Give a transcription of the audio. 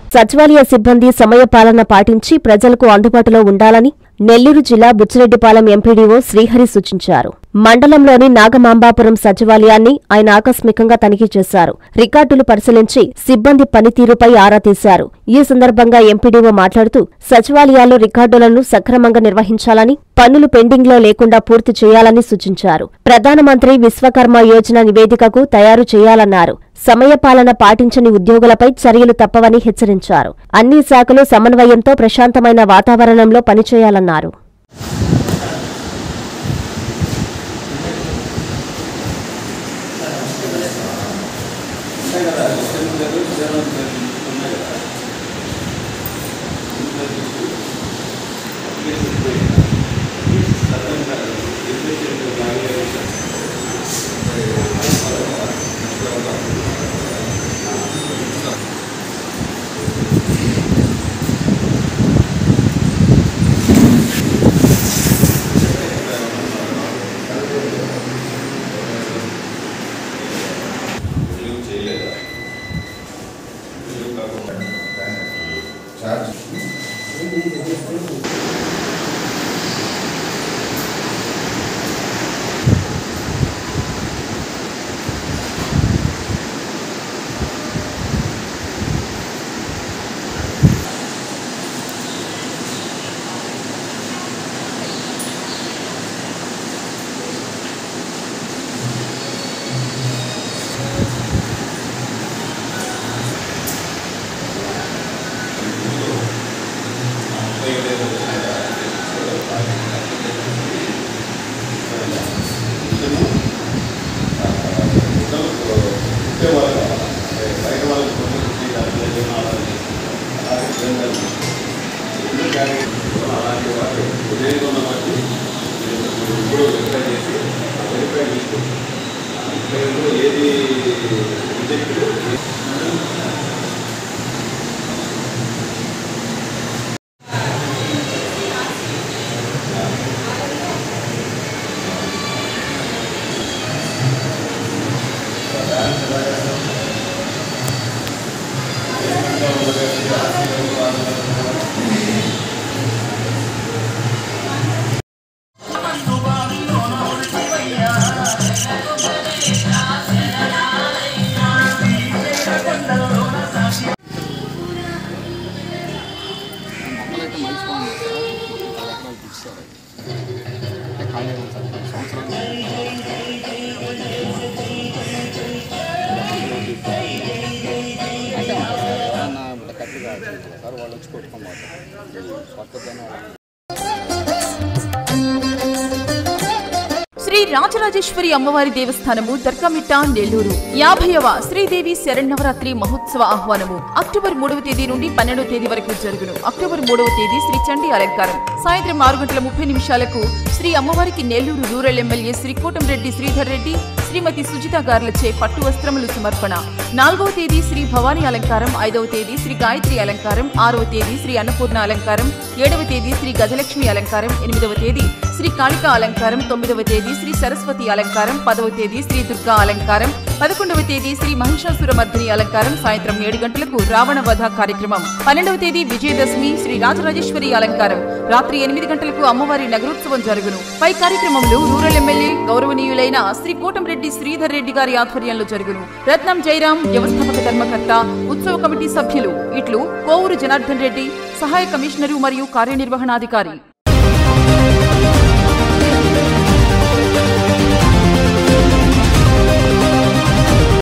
సచివాలయ సిబ్బంది సమయపాలన పాటించి ప్రజలకు అందుబాటులో ఉండాలని నెల్లూరు జిల్లా బుచ్చిరెడ్డిపాలెం ఎంపీడీఓ శ్రీహరి సూచించారు. మండలంలోని నాగమాంబాపురం సచివాలయాన్ని ఆయన ఆకస్మికంగా తనిఖీ చేశారు. రికార్డులు పరిశీలించి సిబ్బంది పనితీరుపై ఆరా తీశారు. ఈ సందర్భంగా ఎంపీడీఓ మాట్లాడుతూ సచివాలయాల్లో రికార్డులను సక్రమంగా నిర్వహించాలని, పన్నులు పెండింగ్లో లేకుండా పూర్తి చేయాలని సూచించారు. ప్రధానమంత్రి విశ్వకర్మ యోజన నివేదికకు తయారు చేయాలన్నారు. సమయపాలన పాటించని ఉద్యోగులపై చర్యలు తప్పవని హెచ్చరించారు. అన్ని శాఖలు సమన్వయంతో ప్రశాంతమైన వాతావరణంలో పనిచేయాలన్నారు. శ్రీ రాజరాజేశ్వరి అమ్మవారి దేవస్థానము దర్గామిట్ట నెల్లూరు 50వ శ్రీదేవి శరన్నవరాత్రి మహోత్సవ ఆహ్వానము అక్టోబర్ 3వ తేదీ నుండి 12వ తేదీ వరకు జరుగును. అక్టోబర్ 3వ తేదీ శ్రీ చండీ అలంకారం సాయంత్రం 6:30 శ్రీ అమ్మవారికి నెల్లూరు రూరల్ ఎమ్మెల్యే శ్రీ కోటంరెడ్డి శ్రీధర్ రెడ్డి, శ్రీమతి సుజిత గార్లచే పట్టు వస్త్రములు సమర్పణ. 4వ తేదీ శ్రీ భవానీ అలంకారం, 5వ తేదీ శ్రీ గాయత్రి అలంకారం, 6వ తేదీ శ్రీ అన్నపూర్ణ అలంకారం, 7వ తేదీ శ్రీ గజలక్ష్మి అలంకారం, 8వ తేదీ శ్రీ కాళికా అలంకారం, 9వ తేదీ శ్రీ సరస్వతి అలంకారం, 10వ తేదీ శ్రీ దుర్గా అలంకారం, 11వ తేదీ శ్రీ మహిషాసురమర్దిని అలంకారం సాయంత్రం 7 గంటలకు రావణ వధ కార్యక్రమం. 12వ తేదీ విజయదశమి శ్రీ రాజరాజేశ్వరి అలంకారం, రాత్రి 8 గంటలకు అమ్మవారి నగరోత్సవం జరుగును. పై కార్యక్రమంలో రూరల్ ఎమ్మెల్యే గౌరవనీయులైన శ్రీ కోటంరెడ్డి శ్రీధర్ రెడ్డి గారి ఆధ్వర్యంలో జరుగును. రత్నం జయరాం వ్యవస్థాపక ధర్మకర్త, ఉత్సవ కమిటీ సభ్యులు ఇట్లు కోవూరు జనార్దన్ రెడ్డి, సహాయ కమిషనరు మరియు కార్యనిర్వహణాధికారి.